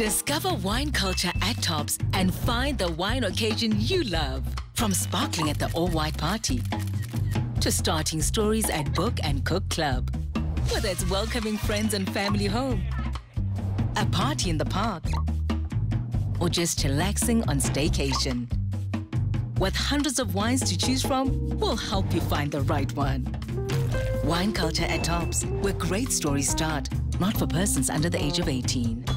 Discover wine culture at Tops and find the wine occasion you love. From sparkling at the all-white party to starting stories at Book and Cook Club. Whether it's welcoming friends and family home, a party in the park, or just chillaxing on Staycation. With hundreds of wines to choose from, we'll help you find the right one. Wine culture at Tops, where great stories start, not for persons under the age of 18.